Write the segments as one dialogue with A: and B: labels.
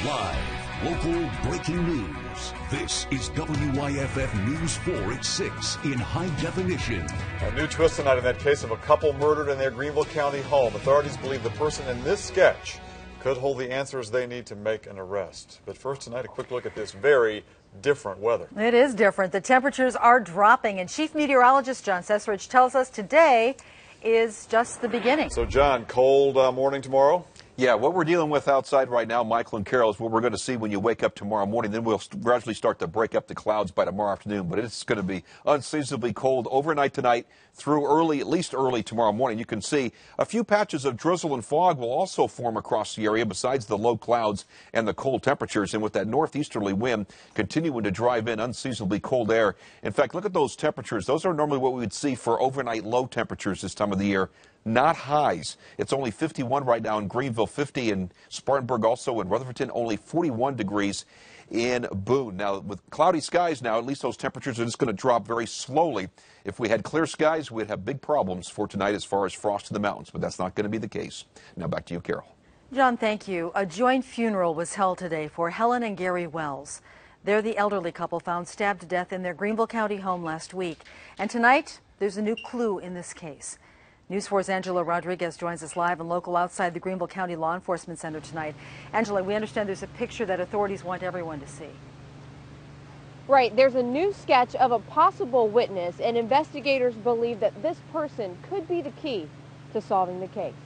A: Live, local breaking news. This is WYFF News 4 at 6 in high definition.
B: A new twist tonight in that case of a couple murdered in their Greenville County home. Authorities believe the person in this sketch could hold the answers they need to make an arrest. But first tonight, a quick look at this very different weather.
C: It is different. The temperatures are dropping, and Chief Meteorologist John Sesrich tells us today is just the beginning.
B: So, John, cold morning tomorrow?
D: Yeah, what we're dealing with outside right now, Michael and Carol, is what we're going to see when you wake up tomorrow morning. Then we'll gradually start to break up the clouds by tomorrow afternoon. But it's going to be unseasonably cold overnight tonight through early, at least early tomorrow morning. You can see a few patches of drizzle and fog will also form across the area besides the low clouds and the cold temperatures. And with that northeasterly wind continuing to drive in unseasonably cold air. In fact, look at those temperatures. Those are normally what we would see for overnight low temperatures this time of the year. Not highs. It's only 51 right now in Greenville, 50 in Spartanburg, also in Rutherfordton, only 41 degrees in Boone. Now, with cloudy skies now, at least those temperatures are just going to drop very slowly. If we had clear skies, we'd have big problems for tonight as far as frost in the mountains, but that's not going to be the case. Now back to you, Carol.
C: John, thank you. A joint funeral was held today for Helen and Gary Wells. They're the elderly couple found stabbed to death in their Greenville County home last week. And tonight, there's a new clue in this case. News 4's Angela Rodriguez joins us live and local outside the Greenville County Law Enforcement Center tonight. Angela, we understand there's a picture that authorities want everyone to see.
E: Right, there's a new sketch of a possible witness, and investigators believe that this person could be the key to solving the case.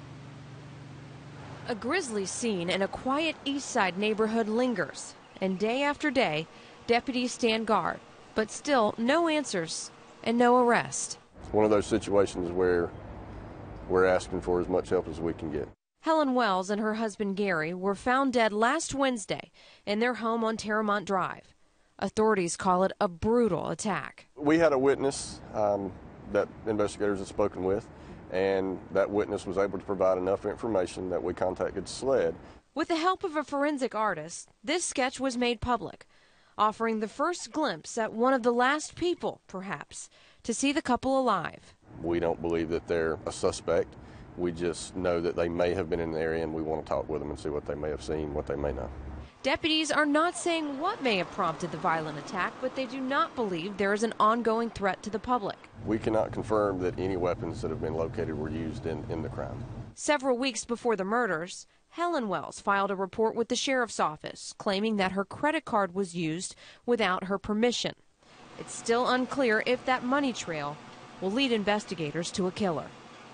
F: A grisly scene in a quiet East Side neighborhood lingers, and day after day, deputies stand guard, but still no answers and no arrest.
G: It's one of those situations where we're asking for as much help as we can get.
F: Helen Wells and her husband Gary were found dead last Wednesday in their home on Terramont Drive. Authorities call it a brutal attack.
G: We had a witness that investigators had spoken with, and that witness was able to provide enough information that we contacted SLED.
F: With the help of a forensic artist, this sketch was made public, offering the first glimpse at one of the last people, perhaps, to see the couple alive.
G: We don't believe that they're a suspect. We just know that they may have been in the area, and we want to talk with them and see what they may have seen, what they may know.
F: Deputies are not saying what may have prompted the violent attack, but they do not believe there is an ongoing threat to the public.
G: We cannot confirm that any weapons that have been located were used in the crime.
F: Several weeks before the murders, Helen Wells filed a report with the sheriff's office claiming that her credit card was used without her permission. It's still unclear if that money trail will lead investigators to a killer.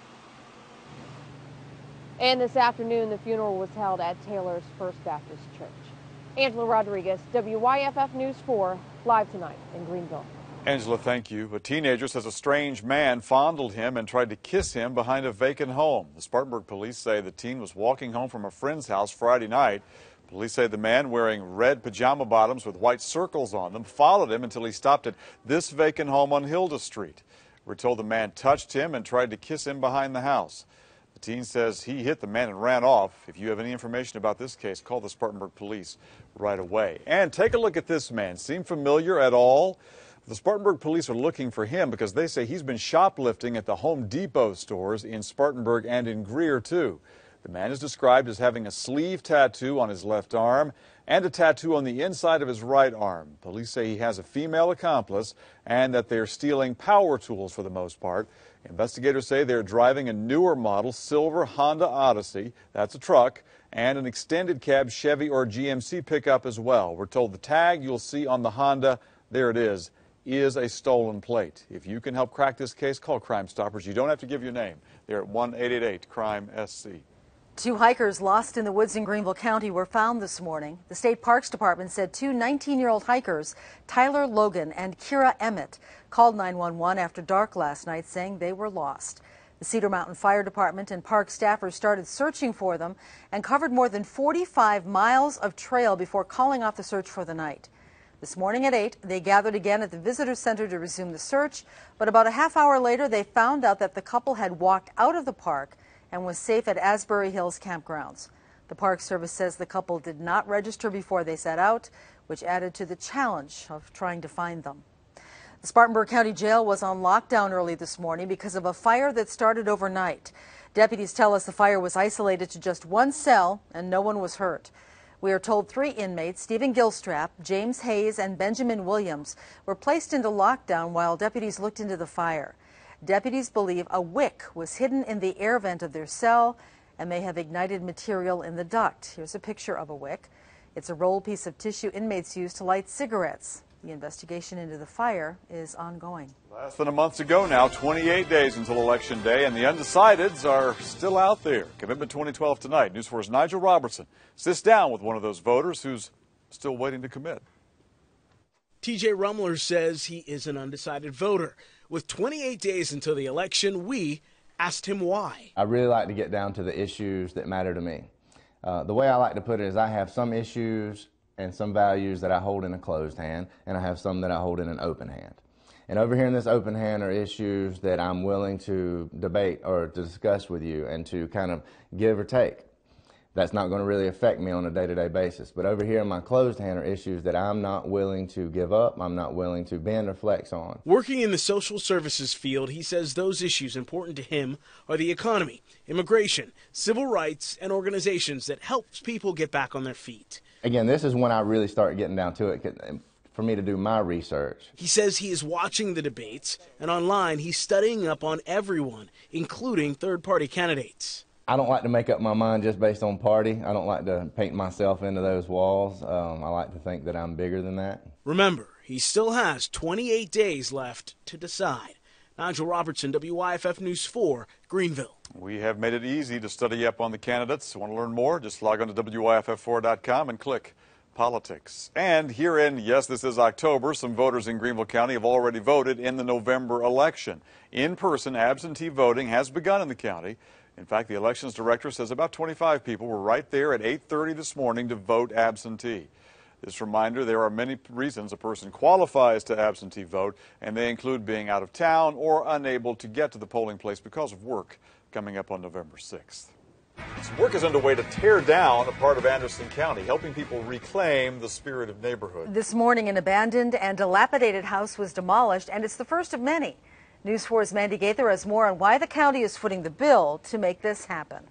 E: And this afternoon, the funeral was held at Taylor's First Baptist Church. Angela Rodriguez, WYFF News 4, live tonight in Greenville.
B: Angela, thank you. A teenager says a strange man fondled him and tried to kiss him behind a vacant home. The Spartanburg police say the teen was walking home from a friend's house Friday night. Police say the man, wearing red pajama bottoms with white circles on them, followed him until he stopped at this vacant home on Hilda Street. We're told the man touched him and tried to kiss him behind the house. The teen says he hit the man and ran off. If you have any information about this case, call the Spartanburg police right away. And take a look at this man. Seem familiar at all? The Spartanburg police are looking for him because they say he's been shoplifting at the Home Depot stores in Spartanburg and in Greer, too. The man is described as having a sleeve tattoo on his left arm and a tattoo on the inside of his right arm. Police say he has a female accomplice and that they're stealing power tools for the most part. Investigators say they're driving a newer model silver Honda Odyssey, that's a truck, and an extended cab Chevy or GMC pickup as well. We're told the tag you'll see on the Honda, there it is a stolen plate. If you can help crack this case, call Crime Stoppers. You don't have to give your name. They're at 1-888-CRIME-SC.
C: 2 hikers lost in the woods in Greenville County were found this morning. The State Parks Department said 2 19-year-old hikers, Tyler Logan and Kira Emmett, called 911 after dark last night saying they were lost. The Cedar Mountain Fire Department and park staffers started searching for them and covered more than 45 miles of trail before calling off the search for the night. This morning at 8, they gathered again at the visitor center to resume the search, but about a half hour later they found out that the couple had walked out of the park and was safe at Asbury Hills campgrounds. The Park Service says the couple did not register before they set out, which added to the challenge of trying to find them. The Spartanburg County Jail was on lockdown early this morning because of a fire that started overnight. Deputies tell us the fire was isolated to just one cell and no one was hurt. We are told 3 inmates, Stephen Gilstrap, James Hayes, and Benjamin Williams, were placed into lockdown while deputies looked into the fire. Deputies believe a wick was hidden in the air vent of their cell and may have ignited material in the duct. Here's a picture of a wick. It's a rolled piece of tissue inmates use to light cigarettes. The investigation into the fire is ongoing.
B: Less than a month to go now, 28 days until Election Day, and the undecideds are still out there. Commitment 2012 tonight. News 4's Nigel Robertson sits down with one of those voters who's still waiting to commit.
H: TJ Rumler says he is an undecided voter. With 28 days until the election, we asked him why.
I: I really like to get down to the issues that matter to me. The way I like to put it is I have some issues and some values that I hold in a closed hand, and I have some that I hold in an open hand. And over here in this open hand are issues that I'm willing to debate or to discuss with you and to kind of give or take. That's not going to really affect me on a day-to-day basis. But over here in my closed hand are issues that I'm not willing to give up, I'm not willing to bend or flex on.
H: Working in the social services field, he says those issues important to him are the economy, immigration, civil rights, and organizations that helps people get back on their feet.
I: Again, this is when I really start getting down to it for me to do my research.
H: He says he is watching the debates, and online he's studying up on everyone, including third-party candidates.
I: I don't like to make up my mind just based on party. I don't like to paint myself into those walls. I like to think that I'm bigger than that.
H: Remember, he still has 28 days left to decide. Nigel Robertson, WYFF News 4, Greenville.
B: We have made it easy to study up on the candidates. Want to learn more? Just log on to WYFF4.com and click Politics. And here in, yes, this is October, some voters in Greenville County have already voted in the November election. In-person absentee voting has begun in the county. In fact, the elections director says about 25 people were right there at 8:30 this morning to vote absentee. This reminder, there are many reasons a person qualifies to absentee vote, and they include being out of town or unable to get to the polling place because of work, coming up on November 6th. Some work is underway to tear down a part of Anderson County, helping people reclaim the spirit of neighborhood.
C: This morning, an abandoned and dilapidated house was demolished, and it's the first of many. News 4's Mandy Gaither has more on why the county is footing the bill to make this happen.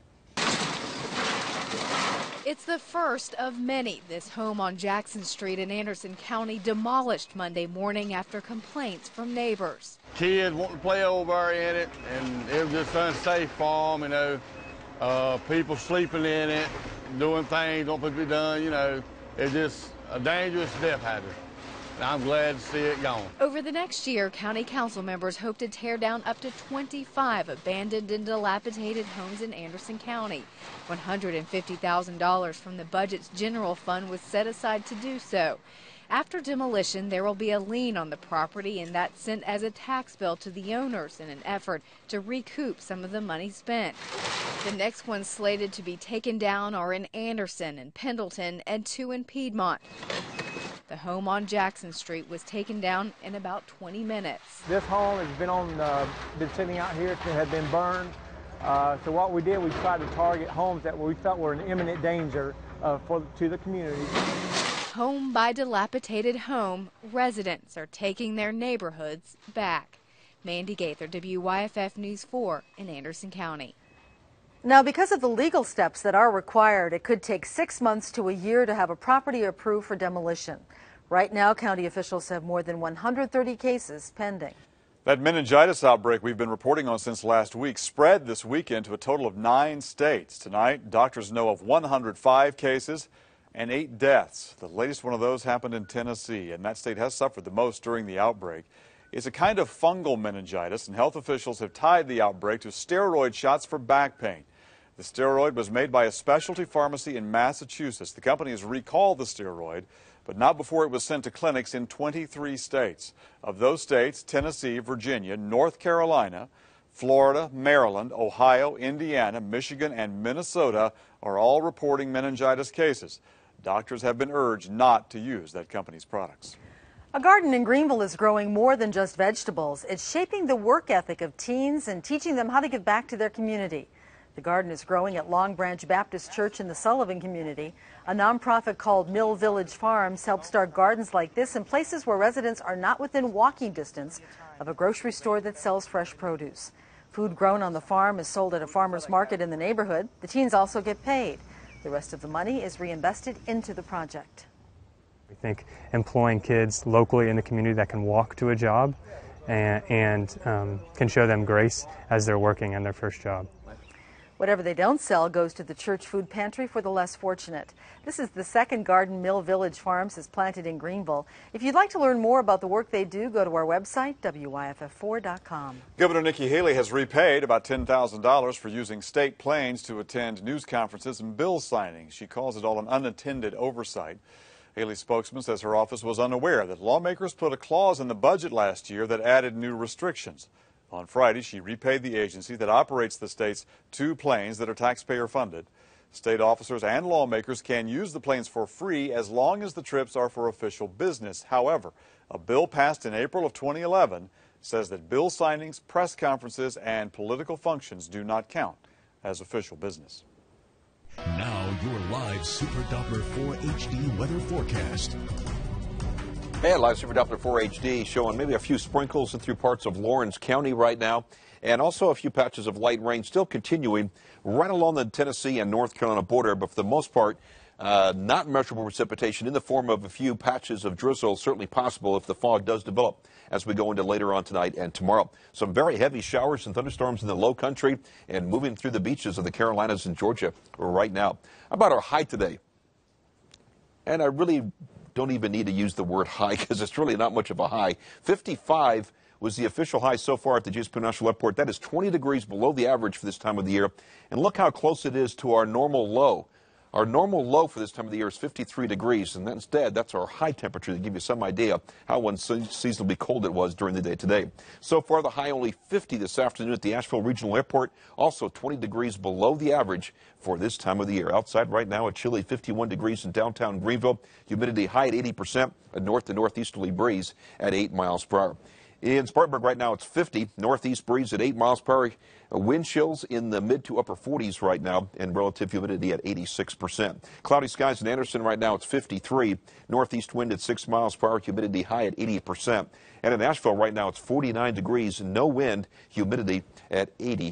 J: It's the first of many. This home on Jackson Street in Anderson County demolished Monday morning after complaints from neighbors.
K: Kids want to play over in it, and it was just unsafe for them, people sleeping in it, doing things don't supposed to be done, It's just a dangerous death hazard. I'm glad to see it gone.
J: Over the next year, county council members hope to tear down up to 25 abandoned and dilapidated homes in Anderson County. $150,000 from the budget's general fund was set aside to do so. After demolition, there will be a lien on the property, and that's sent as a tax bill to the owners in an effort to recoup some of the money spent. The next ones slated to be taken down are in Anderson and Pendleton, and 2 in Piedmont. The home on Jackson Street was taken down in about 20 minutes.
L: This home has been sitting out here. It had been burned. So what we did, we tried to target homes that we felt were in imminent danger to the community.
J: Home by dilapidated home, residents are taking their neighborhoods back. Mandy Gaither, WYFF News 4 in Anderson County.
C: Now, because of the legal steps that are required, it could take 6 months to a year to have a property approved for demolition. Right now, county officials have more than 130 cases pending.
B: That meningitis outbreak we've been reporting on since last week spread this weekend to a total of 9 states. Tonight, doctors know of 105 cases and 8 deaths. The latest one of those happened in Tennessee, and that state has suffered the most during the outbreak. It's a kind of fungal meningitis, and health officials have tied the outbreak to steroid shots for back pain. The steroid was made by a specialty pharmacy in Massachusetts. The company has recalled the steroid, but not before it was sent to clinics in 23 states. Of those states, Tennessee, Virginia, North Carolina, Florida, Maryland, Ohio, Indiana, Michigan, and Minnesota are all reporting meningitis cases. Doctors have been urged not to use that company's products.
C: A garden in Greenville is growing more than just vegetables. It's shaping the work ethic of teens and teaching them how to give back to their community. The garden is growing at Long Branch Baptist Church in the Sullivan community. A nonprofit called Mill Village Farms helps start gardens like this in places where residents are not within walking distance of a grocery store that sells fresh produce. Food grown on the farm is sold at a farmer's market in the neighborhood. The teens also get paid. The rest of the money is reinvested into the project.
M: We think employing kids locally in the community that can walk to a job and can show them grace as they're working on their first job.
C: Whatever they don't sell goes to the church food pantry for the less fortunate. This is the second garden Mill Village Farms has planted in Greenville. If you'd like to learn more about the work they do, go to our website, WYFF4.com.
B: Governor Nikki Haley has repaid about $10,000 for using state planes to attend news conferences and bill signings. She calls it all an unattended oversight. Haley's spokesman says her office was unaware that lawmakers put a clause in the budget last year that added new restrictions. On Friday, she repaid the agency that operates the state's 2 planes that are taxpayer funded. State officers and lawmakers can use the planes for free as long as the trips are for official business. However, a bill passed in April of 2011 says that bill signings, press conferences, and political functions do not count as official business.
A: Now your live Super Doppler 4 HD weather forecast.
D: And live Super Doppler 4 HD showing maybe a few sprinkles through parts of Lawrence County right now, and also a few patches of light rain still continuing right along the Tennessee and North Carolina border, but for the most part, not measurable precipitation in the form of a few patches of drizzle, certainly possible if the fog does develop as we go into later on tonight and tomorrow. Some very heavy showers and thunderstorms in the low country and moving through the beaches of the Carolinas and Georgia right now. How about our high today? And I really don't even need to use the word high because it's really not much of a high. 55 was the official high so far at the GSP National Airport. That is 20 degrees below the average for this time of the year. And look how close it is to our normal low. Our normal low for this time of the year is 53 degrees, and instead, that's our high temperature to give you some idea how unseasonably cold it was during the day today. So far, the high only 50 this afternoon at the Asheville Regional Airport, also 20 degrees below the average for this time of the year. Outside right now, a chilly 51 degrees in downtown Greenville, humidity high at 80%, a north to northeasterly breeze at 8 miles per hour. In Spartanburg right now, it's 50, northeast breeze at 8 miles per hour. Wind chills in the mid to upper 40s right now, and relative humidity at 86%. Cloudy skies in Anderson right now, it's 53, northeast wind at 6 miles per hour, humidity high at 80%. And in Asheville right now, it's 49 degrees, no wind, humidity at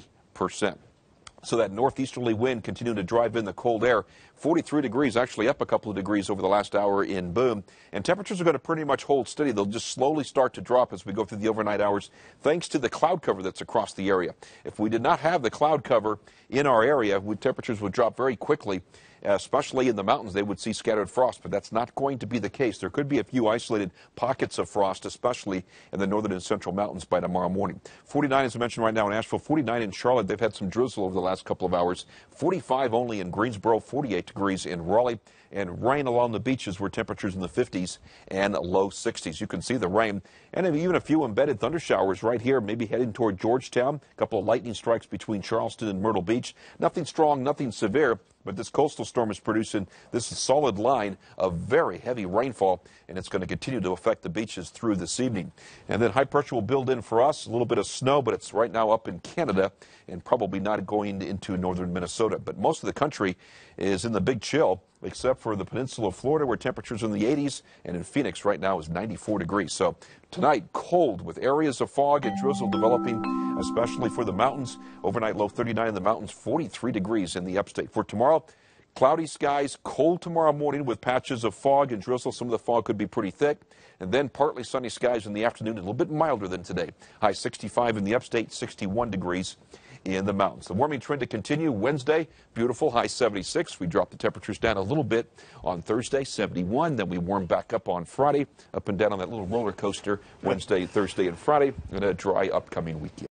D: 80%. So that northeasterly wind continuing to drive in the cold air. 43 degrees, actually up a couple of degrees over the last hour in Boone. And temperatures are going to pretty much hold steady. They'll just slowly start to drop as we go through the overnight hours, thanks to the cloud cover that's across the area. If we did not have the cloud cover in our area, temperatures would drop very quickly. Especially in the mountains, they would see scattered frost, but that's not going to be the case. There could be a few isolated pockets of frost, especially in the northern and central mountains by tomorrow morning. 49, as I mentioned right now in Asheville, 49 in Charlotte. They've had some drizzle over the last couple of hours. 45 only in Greensboro, 48 degrees in Raleigh, and rain along the beaches where temperatures in the 50s and low 60s. You can see the rain, and even a few embedded thunder showers right here, maybe heading toward Georgetown. A couple of lightning strikes between Charleston and Myrtle Beach. Nothing strong, nothing severe, but this coastal storm is producing this solid line of very heavy rainfall, and it's going to continue to affect the beaches through this evening. And then high pressure will build in for us, a little bit of snow, but it's right now up in Canada and probably not going into northern Minnesota. But most of the country is in the big chill, except for the peninsula of Florida, where temperatures are in the 80s, and in Phoenix right now is 94 degrees. So tonight, cold with areas of fog and drizzle developing, especially for the mountains. Overnight low 39 in the mountains, 43 degrees in the upstate. For tomorrow, cloudy skies, cold tomorrow morning with patches of fog and drizzle. Some of the fog could be pretty thick. And then partly sunny skies in the afternoon, a little bit milder than today. High 65 in the upstate, 61 degrees in the mountains. The warming trend to continue Wednesday, beautiful, high 76. We drop the temperatures down a little bit on Thursday, 71. Then we warm back up on Friday, up and down on that little roller coaster Wednesday, Thursday, and Friday, and a dry upcoming weekend.